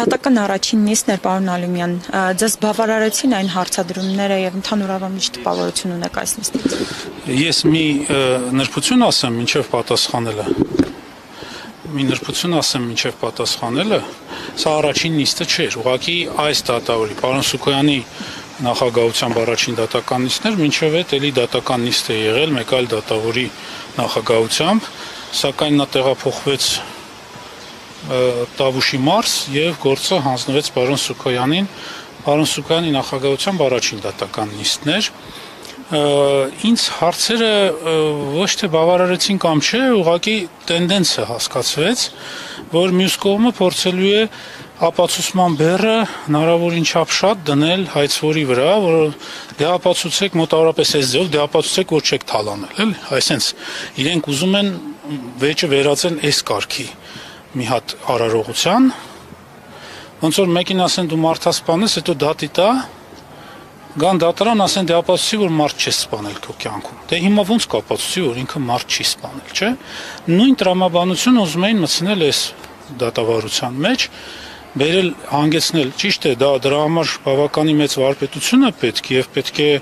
Դատական առաջին նիստն էր, պարոն Ալիմյան, ձեզ բավարարեցին այն հարցադրումները եւ ընդհանուրապես ինչ տպավորություն ունեք այս նիստից։ Ես մի նրբություն ասեմ, ինչեւ պատասխանելը, սա առաջին նիստը չէր, ուղղակի այս դատավորի, պարոն Սուքոյանի նախագահությամբ առաջին դատական նիստն էր, մինչև այդ էլի դատական նիստ է եղել մեկ այլ դատավորի նախագահությամբ, սակայն նա տեղափոխվեց Տավուշի մարզ եւ գործը հանձնվեց պարոն Սուքոյանին, պարոն Սուքոյանի նախագահությամբ առաջին դատական նիստն էր։ Ինձ հարցերը ոչ թե բավարարեցին կամ չէ, ուղղակի տենդենսը հասկացվեց, որ մյուս կողմը փորձելու է ապացուցման բեռը հնարավորին չափ շատ դնել հայցվորի վրա, որ դե ապացուցեք մոտավորապես այս ձեով, դե ապացուցեք, որ չեք թալանել, էլի, այսինքն իրենք ուզում են վեճը վերածել այս կարգի մի հատ արարողության, ոնց որ մեկին ասեն դու մարդ սպանես, հետո դատի տա, գան դատարան ասեն դե ապացուցի, որ մարդ չես սպանել քո կյանքում։ Դե հիմա ոնց կապացուցի, որ ինքը մարդ չի սպանել, չէ՞։ Նույն տրամաբանությունը ուզում էին մտցնել այս դատավարության մեջ, բերել հանգեցնել, ճիշտ է, դրա համար բավականին մեծ վարպետություն է պետք եւ պետք է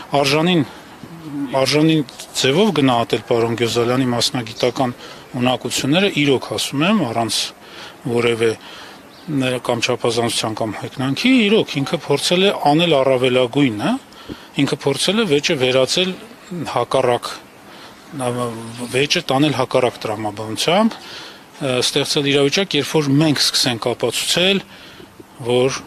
արժանին ձևով գնահատել պարոն Գյոզալյանի մասնագիտական ունակությունները, իրոք ասում եմ, առանց որևէ կամ չափազանցության կամ հեգնանքի, իրոք ինքը փորձել է անել առավելագույնը, ինքը փորձել է վեճը վերածել հակառակ, վեճը տանել հակառակ տրամաբանությամբ, ստեղծել իրավիճակ, երբ որ մենք սկսենք ապացուցել, որ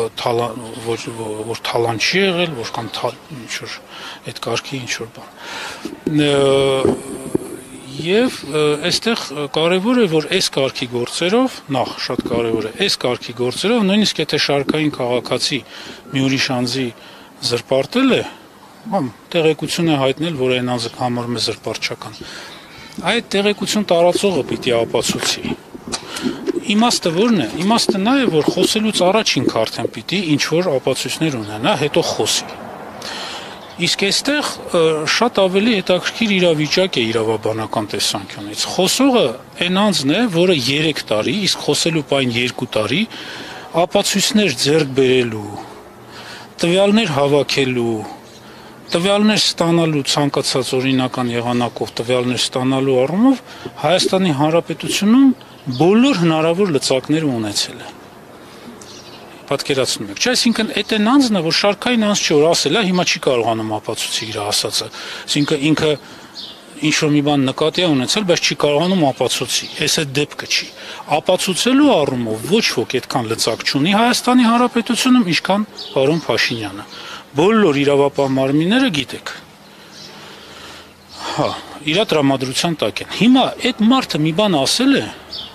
թալան չի եղել, որ կամ ինչ-որ այդ կարգի ինչ-որ բան։ Եվ այստեղ կարևոր է, որ այս կարգի գործերով, նախ շատ կարևոր է, այս կարգի գործերով, նույնիսկ եթե շարքային քաղաքացի մի ուրիշ անձի զրպարտել է, տեղեկություն է հայտնել, որ այն անձը համարում է զրպարտչական, այդ տեղեկություն տարածողը պիտի ապացուցի։ Իմաստը ո՞րն է։ Իմաստը նա է, որ խոսելուց առաջ ինքը արդեն պիտի ինչ-որ ապացույցներ ունենա, հետո խոսի։ Իսկ այստեղ շատ ավելի հետաքրքիր իրավիճակ է իրավաբանական տեսանկյունից։ Խոսողը այն անձն է, որը 3 տարի, իսկ խոսելու պայն 2 տարի ապացույցներ ձեռք բերելու, տվյալներ հավաքելու, տվյալներ ստանալու ցանկացած օրինական եղանակով տվյալներ ստանալու առումով Հայաստանի Հանրապետությունում բոլոր հնարավոր լծակներ ունեցել է։ Պատկերացնում եք, չէ՞, այսինքն այդ այն անձն է, որ շարքային անձ չէ, որ ասել է, հիմա չի կարողանում ապացուցի իր ասածը, այսինքն ինքը ինչ-որ մի բան նկատի է ունեցել, բայց չի կարողանում ապացուցի, այս այդ դեպքը չի։ Ապացուցելու առումով ոչ ոք այդքան լծակ չունի Հայաստանի Հանրապետությունում, ինչքան պարոն Փաշինյանը։ Բոլոր իրավապահ մարմինները գիտեք։ Հա, իր տրամադրության տակ են։ Հիմա այդ մարդը մի բան ասել է,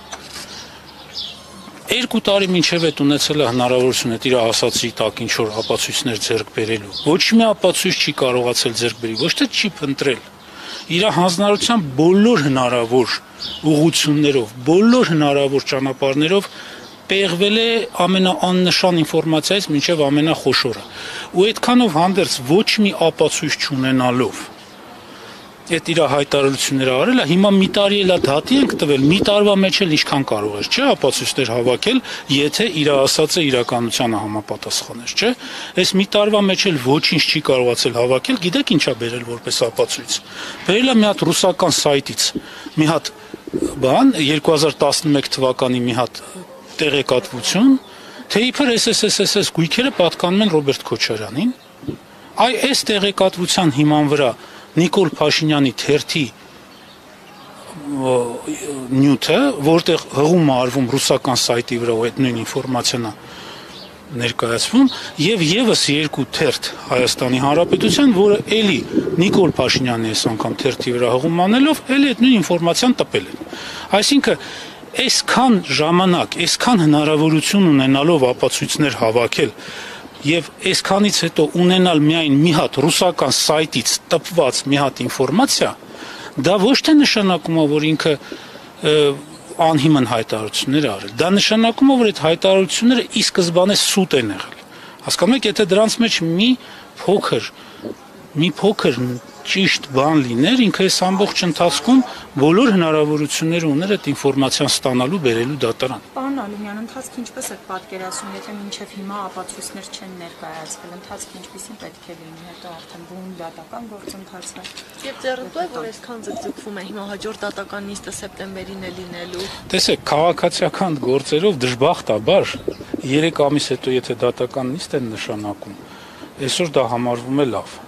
2 տարի մինչև այդ ունեցել է հնարավորություն այդ իր ասացի տակ ինչ-որ ապացույցներ ձեռք բերելու։ Ոչ մի ապացույց չի կարողացել ձեռք բերի, ոչ թե չի փնտրել։ Իր հանձնարարության բոլոր հնարավոր ուղղություններով, բոլոր հնարավոր ճանապարհներով պեղվել է ամենաաննշան ինֆորմացիայից մինչև ամենախոշորը։ Ու այդքանով հանդերձ ոչ մի ապացույց չունենալով այդ իր հայտարարությունները արել է, հիմա մի տարի էլ դատի ենք տվել, մի տարվա մեջ էլ ինչքան կարող էր, չէ՞, ապացույցներ հավաքել, եթե իր ասածը իրականությանը համապատասխաներ, չէ՞։ Այս մի տարվա մեջ էլ ոչինչ չի կարողացել հավաքել, գիտեք ինչա բերել որպես ապացույց։ Բերել է մի հատ ռուսական սայթից, մի հատ բան 2011 թվականի մի հատ տեղեկատվություն, թե իբր SSSS գույքերը պատկանում են Ռոբերտ Քոչարյանին։ Այս տեղեկատվության հիման վրա Նիկոլ Փաշինյանի թերթի նյութը, որտեղ հղում է արվում ռուսական սայթի վրա ու այդ նույն ինֆորմացիան ներկայացվում, եւ եւս 2 թերթ Հայաստանի Հանրապետության, որը էլի Նիկոլ Փաշինյանի այս անգամ թերթի վրա հղում անելով, էլի այդ նույն ինֆորմացիան տպել են։ Այսինքն այսքան ժամանակ, այսքան հնարավորություն ունենալով ապացույցներ հավաքել եւ այսքանից հետո ունենալ միայն մի հատ ռուսական սայթից տպված մի հատ ինֆորմացիա, դա ոչ թե նշանակում է, որ ինքը անհիմն հայտարարություններ արել, դա նշանակում է, որ այդ հայտարարությունները ի սկզբանե սուտ են եղել։ Հասկանում եք, եթե դրանց մեջ մի փոքր ճիշտ բան լիներ, ինքը այս ամբողջ ընթացքում բոլոր հնարավորությունները ուներ այդ ինֆորմացիան ստանալու, բերելու դատարան։ Պարոն Ալումյան, ընթացքը ինչպես եք պատկերացնում, եթե մինչև հիմա ապացույցներ չեն ներկայացվել, ընթացքը ինչպեսին պետք է լինի, հետո արդեն բուն դատական գործընթաց է։ Եվ ձեռնտու է, որ այսքան ձգձգվում է, հիմա հաջորդ դատական նիստը սեպտեմբերին է լինելու։ Տեսեք, քաղաքացիական գործերով դժբախտաբար 3 ամիս հետո եթե դատական նիստ են նշանակում, այսօր դա համարվում է լավ։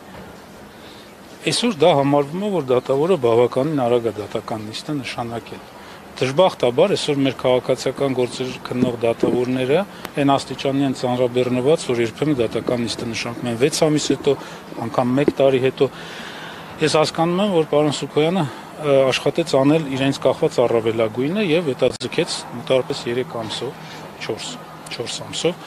Այսօր դա համարվում է, որ դատավորը բավականին արագ է դատական նիստը նշանակել։ Դժբախտաբար այսօր մեր քաղաքացիական գործեր քննող դատավորները այն աստիճանի են ծանրաբեռնված, որ երբեմն դատական նիստը նշանակում են 6 ամիս հետո, անգամ 1 տարի հետո։ Ես հասկանում եմ, որ պարոն Սուքոյանը աշխատեց անել իրենց կախված առավելագույնը եւ հետաձգեց մոտավորապես 3 ամսով, 4 ամսով։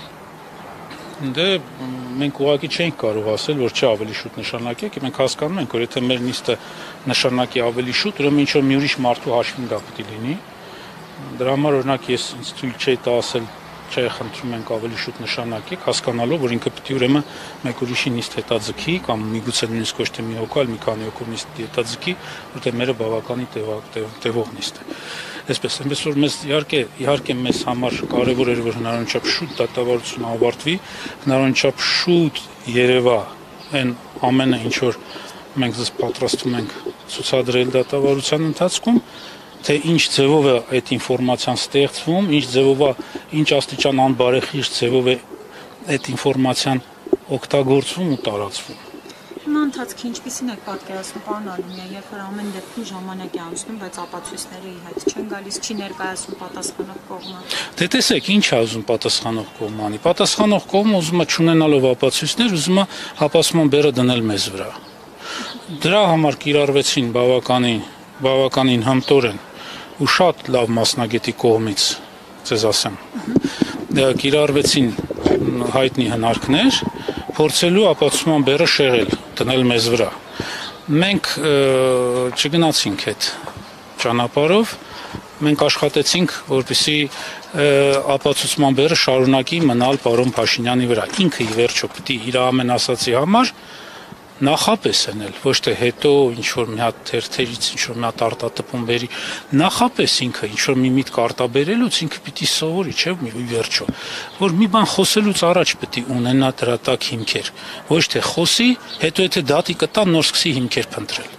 Դե մենք ուղղակի չենք կարող ասել, որ չի ավելի շուտ նշանակեք, մենք հասկանում ենք, որ եթե մեր նիստը նշանակի ավելի շուտ, ուրեմն ինչ որ մի ուրիշ մարդու հաշվին դա պետք է լինի։ Դրա համար օրինակ ես ինձ թույլ չէի տա ասել, չէ, խնդրում ենք ավելի շուտ նշանակեք, հասկանալով, որ ինքը պետք է ուրեմն մեկ ուրիշի նիստ հետաձգի կամ միգուցե նույնիսկ ոչ թե մի հոգու, այլ մի քանի հոգու նիստ հետաձգի, որտեղ մերը բավականին տևող նիստ է։ Այսպես, որ մեզ իհարկե մեզ համար կարևոր էր, որ հնարավորինչափ շուտ դատավարությունը ավարտվի, հնարավորինչափ շուտ երևա այն ամենը, ինչ որ մենք ձեզ պատրաստում ենք ցուցադրել դատավարության ընթացքում, թե ինչ ձևով է այդ ինֆորմացիան ստեղծվում, ինչ ձևով է, ինչ աստիճան անբարեխիղճ ձևով է այդ ինֆորմացիան օգտագործվում ու տարածվում։ Հիմա ընթացքը ինչպեսին եք պատկերացնում, պարոն Ալումյան, երբ որ ամեն դեպքում ժամանակ է անցնում, բայց ապացույցները ի հայտ չեն գալիս, չի ներկայացնում պատասխանող կողմը։ Դե տեսեք, ինչ է ուզում պատասխանող կողմը անի։ Պատասխանող կողմը ուզում է չունենալով ապացույցներ, ուզում է հապացման բեռը դնել մեզ վրա։ Դրա համար կիրառվեցին բավականին հմտորեն ու շատ լավ մասնագետի կողմից, ցեզ ասեմ, կիրառվեցին հայտնի հնարքներ, փորձելու ապացուցման բեռը շեղել, դնել մեզ վրա։ Մենք չգնացինք այդ ճանապարհով, մենք աշխատեցինք, որպեսզի ապացուցման բեռը շարունակի մնալ պարոն Փաշինյանի վրա։ Ինքը ի վերջո պետք է իր ամեն ասացի համար նախապես էնել, ոչ թե հետո ինչ որ մի հատ թերթերից ինչ որ մի հատ արտատպում բերի, նախապես ինքը ինչ որ մի միտք արտաբերելուց ինքը պիտի սովորի, չէ՞ մի վերջո, որ մի բան խոսելուց առաջ պետք է ունենա դրա տակ հիմքեր, ոչ թե խոսի, հետո եթե դատի կտա նոր սկսի հիմքեր փնտրել։